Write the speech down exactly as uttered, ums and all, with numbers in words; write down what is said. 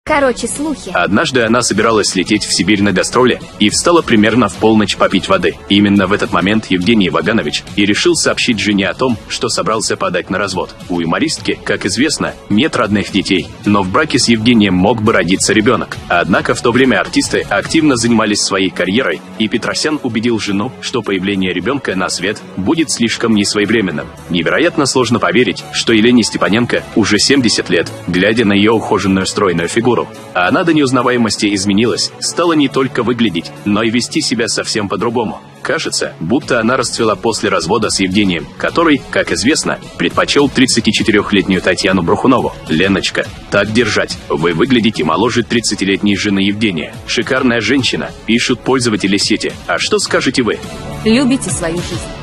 Короче, слухи. Однажды она собиралась лететь в Сибирь на гастроли и встала примерно в полночь попить воды. Именно в этот момент Евгений Ваганович и решил сообщить жене о том, что собрался подать на развод. У юмористки, как известно, нет родных детей, но в браке с Евгением мог бы родиться ребенок. Однако в то время артисты активно занимались своей карьерой, и Петросян убедил жену, что появление ребенка на свет будет слишком несвоевременным. Невероятно сложно поверить, что Елене Степаненко уже семьдесят лет, глядя на ее ухоженную стройную фигуру. А она до неузнаваемости изменилась, стала не только выглядеть, но и вести себя совсем по-другому. Кажется, будто она расцвела после развода с Евгением, который, как известно, предпочел тридцатичетырёхлетнюю Татьяну Брухунову. Леночка, так держать, вы выглядите моложе тридцатилетней жены Евгения. Шикарная женщина, пишут пользователи сети. А что скажете вы? Любите свою жизнь.